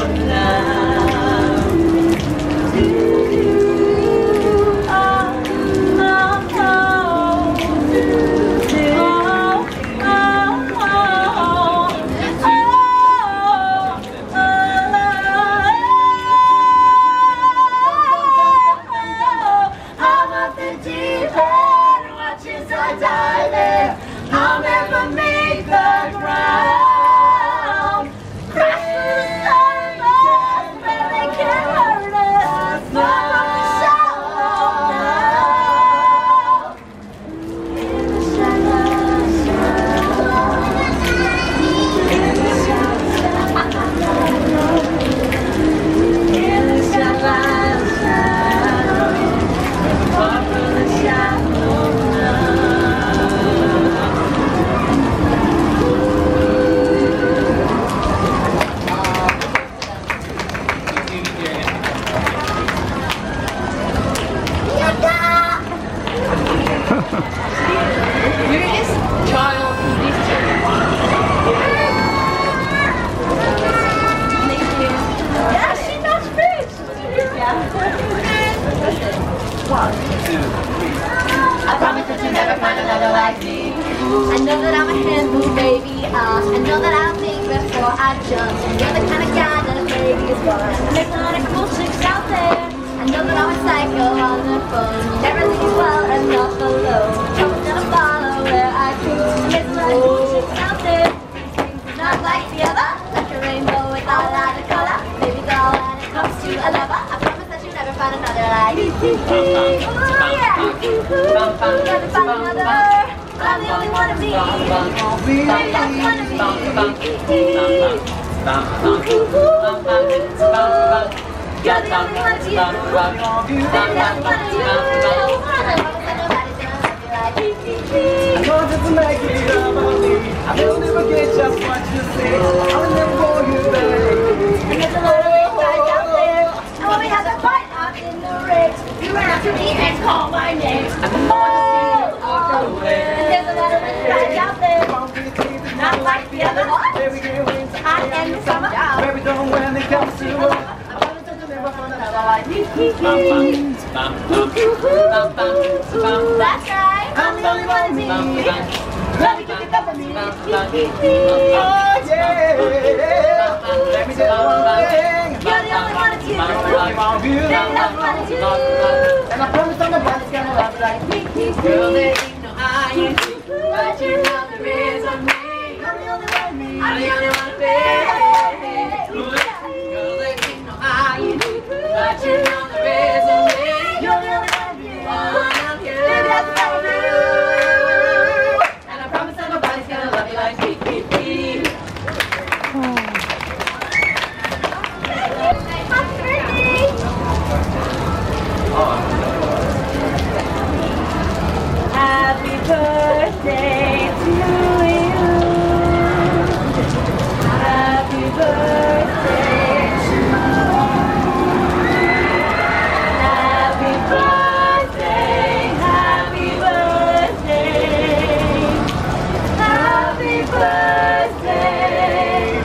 I'll never make the ground. Crash through the surface where they can hurt us. Far from the shallow now. In the shallow, in the shallow, in the shallow, far from the shallow now. I promise that you'll never find another like me. I know that I'm a handful, baby. I know that I'll think before I jump. You're the kind of guy that ladies want. There's a lot of cool chicks out there. I know that I'm a psycho on the phone. Everything is well and not alone. Trouble's gonna follow where I go. There's a lot of cool chicks out there. Not like the other, like a rainbow without a lot of color. Baby doll, when it comes to a lover, I promise that you'll never find another like me. Oh yeah. Never find another. I'm the only one of me. Maybe that's one of me. You're the only one of you. Maybe that's one of you. I know just to make it up on me. I will never get just what you say. I'll never call you back. And there's a lot of big guys out there. And when we have a fight out in the race, you run after me and call my name. Oh, and there's a lot of rich guys out there. Not like the other ones. I am the summer. Baby, don't when it comes to us. I promise that you'll never find another like me. That's right. I'm the only one of me. Let me get it up on me. Oh yeah. Let me do one thing. You're the only one of you. Maybe that's one of you. And I promise I'm nobody's gonna love you like me. Girl, there ain't no I in you, but you know there is on me. I'm the only one of me. I'm the only one of me. Girl, there ain't no I in you, but you know there is on me. You're the only one of you. One of you. Maybe that's one of you. And I promise that nobody's gonna love you like me. Happy birthday. Happy birthday to you. Happy birthday to you. Happy birthday, happy birthday. Happy birthday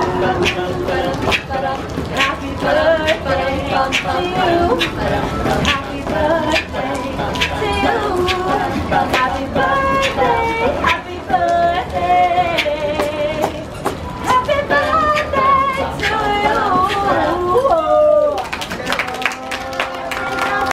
to you. Happy birthday to you.